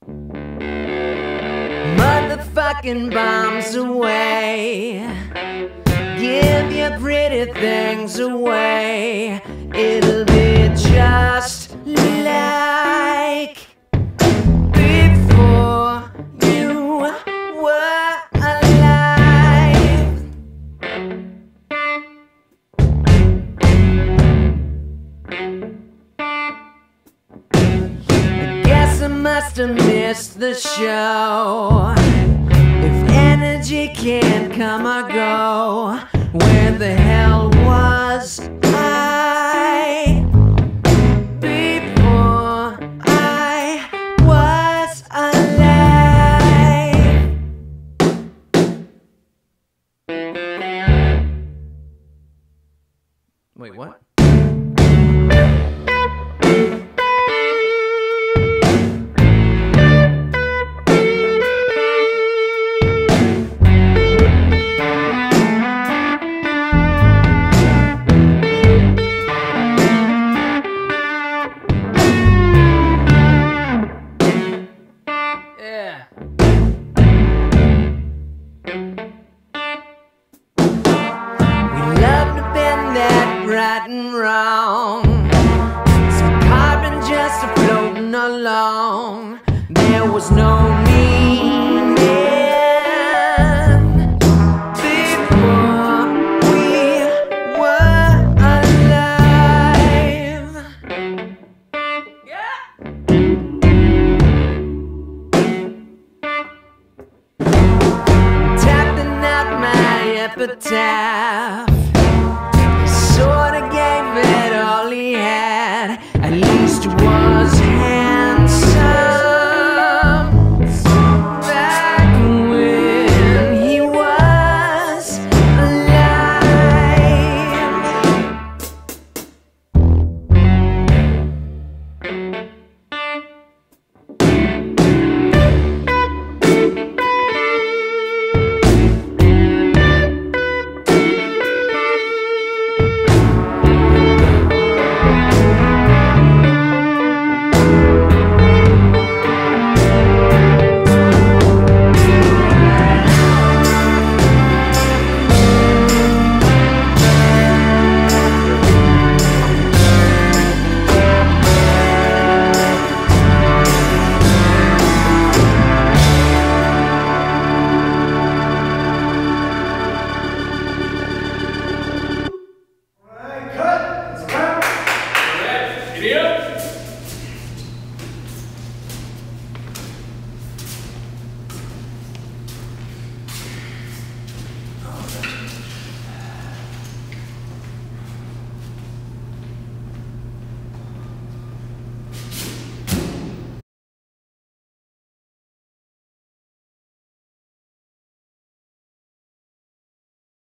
Motherfucking bombs away. Give your pretty things away. It'll be just like before you were alive. I guess I must have missed the show. If energy can't come or go, where the hell was I before I was alive? Wait, what? Right and wrong.